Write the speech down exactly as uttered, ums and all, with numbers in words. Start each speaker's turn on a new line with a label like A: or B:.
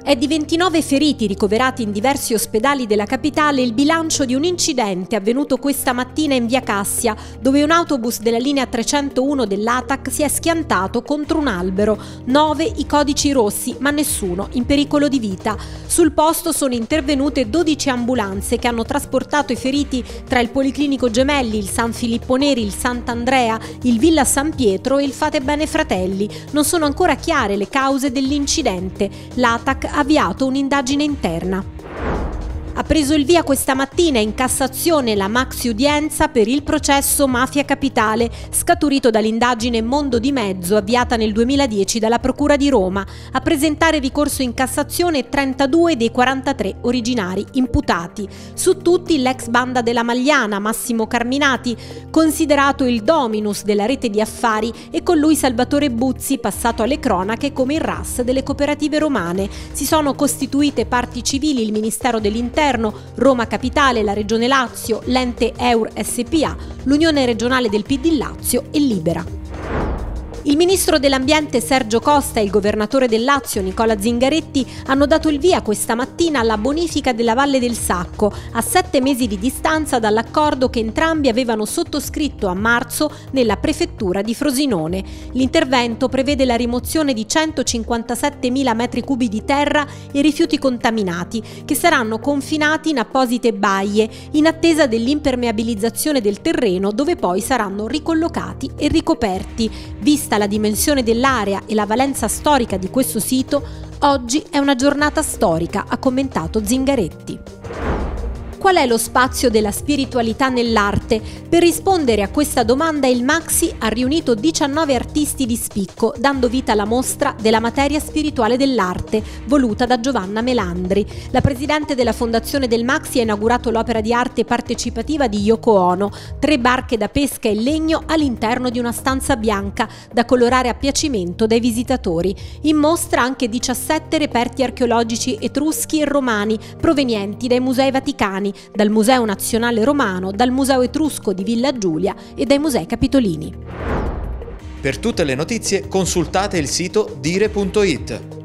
A: È di ventinove feriti ricoverati in diversi ospedali della capitale il bilancio di un incidente avvenuto questa mattina in via Cassia, dove un autobus della linea trecentouno dell'A T A C si è schiantato contro un albero. Nove i codici rossi, ma nessuno in pericolo di vita. Sul posto sono intervenute dodici ambulanze che hanno trasportato i feriti tra il Policlinico Gemelli, il San Filippo Neri, il Sant'Andrea, il Villa San Pietro e il Fatebenefratelli. Non sono ancora chiare le cause dell'incidente. L'A T A C ha avviato un'indagine interna. Ha preso il via questa mattina in Cassazione la maxi udienza per il processo Mafia Capitale, scaturito dall'indagine Mondo di Mezzo avviata nel duemiladieci dalla Procura di Roma. A presentare ricorso in Cassazione trentadue dei quarantatré originari imputati. Su tutti l'ex banda della Magliana, Massimo Carminati, considerato il dominus della rete di affari, e con lui Salvatore Buzzi, passato alle cronache come il R A S delle cooperative romane. Si sono costituite parti civili il Ministero dell'Interno, Roma Capitale, la Regione Lazio, l'ente E U R S P A, l'Unione Regionale del P D Lazio e Libera. Il ministro dell'Ambiente Sergio Costa e il governatore del Lazio Nicola Zingaretti hanno dato il via questa mattina alla bonifica della Valle del Sacco, a sette mesi di distanza dall'accordo che entrambi avevano sottoscritto a marzo nella prefettura di Frosinone. L'intervento prevede la rimozione di centocinquantasettemila metri cubi di terra e rifiuti contaminati, che saranno confinati in apposite baie, in attesa dell'impermeabilizzazione del terreno, dove poi saranno ricollocati e ricoperti. Vista la dimensione dell'area e la valenza storica di questo sito, oggi è una giornata storica, ha commentato Zingaretti. Qual è lo spazio della spiritualità nell'arte? Per rispondere a questa domanda il Maxi ha riunito diciannove artisti di spicco, dando vita alla mostra della materia spirituale dell'arte, voluta da Giovanna Melandri. La presidente della fondazione del Maxi ha inaugurato l'opera di arte partecipativa di Yoko Ono, tre barche da pesca e legno all'interno di una stanza bianca, da colorare a piacimento dai visitatori. In mostra anche diciassette reperti archeologici etruschi e romani, provenienti dai musei vaticani, dal Museo Nazionale Romano, dal Museo Etrusco di Villa Giulia e dai Musei Capitolini.
B: Per tutte le notizie consultate il sito dire punto it.